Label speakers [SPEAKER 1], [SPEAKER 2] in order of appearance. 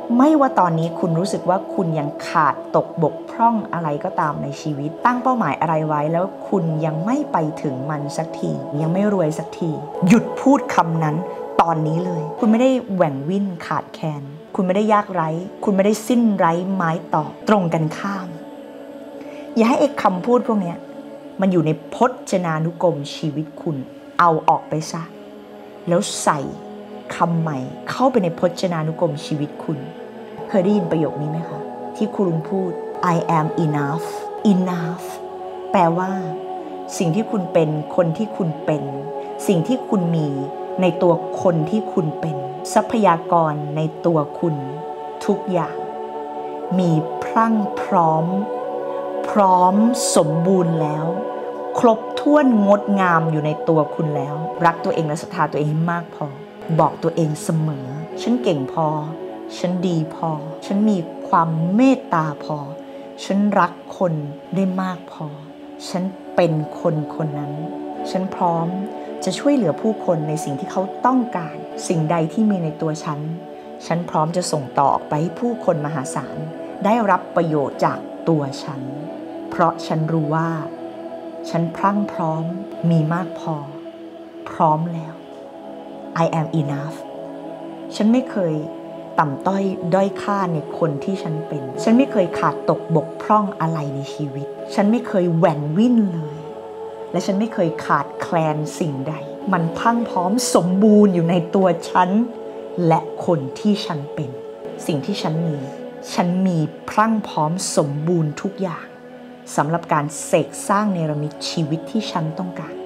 [SPEAKER 1] ไม่ว่าตอนนี้คุณรู้สึกว่าคุณยังขาดตกบกพร่องอะไรก็ตามในชีวิตตั้งเป้าหมายอะไรไว้แล้วคุณยังไม่ไปถึงมันสักทียังไม่รวยสักทีหยุดพูดคำนั้นตอนนี้เลยคุณไม่ได้แหว่งวิ่นขาดแคลนคุณไม่ได้ยากไร้คุณไม่ได้สิ้นไร้ไม้ต่อตรงกันข้ามอย่าให้คำพูดพวกนี้มันอยู่ในพจนานุกรมชีวิตคุณเอาออกไปซะแล้วใส่คำใหม่เข้าไปในพจนานุกรมชีวิตคุณเคยได้ยินประโยคนี้ไหมคะที่ครูลุงพูด I am enough enough แปลว่าสิ่งที่คุณเป็นคนที่คุณเป็นสิ่งที่คุณมีในตัวคนที่คุณเป็นทรัพยากรในตัวคุณทุกอย่างมีพรั่งพร้อมสมบูรณ์แล้วครบถ้วนงดงามอยู่ในตัวคุณแล้วรักตัวเองและศรัทธาตัวเองให้มากพอบอกตัวเองเสมอฉันเก่งพอฉันดีพอฉันมีความเมตตาพอฉันรักคนได้มากพอฉันเป็นคนคนนั้นฉันพร้อมจะช่วยเหลือผู้คนในสิ่งที่เขาต้องการสิ่งใดที่มีในตัวฉันพร้อมจะส่งต่อไปให้ผู้คนมหาศาลได้รับประโยชน์จากตัวฉันเพราะฉันรู้ว่าฉันพรั่งพร้อมมีมากพอพร้อมแล้ว I am enough ฉันไม่เคยต่ำต้อยด้อยค่าในคนที่ฉันเป็นฉันไม่เคยขาดตกบกพร่องอะไรในชีวิตฉันไม่เคยแหว่งวิ่นเลยและฉันไม่เคยขาดแคลนสิ่งใดมันพรั่งพร้อมสมบูรณ์อยู่ในตัวฉันและคนที่ฉันเป็นสิ่งที่ฉันมีพรั่งพร้อมสมบูรณ์ทุกอย่างสำหรับการเสกสร้างเนรมิตชีวิตที่ฉันต้องการ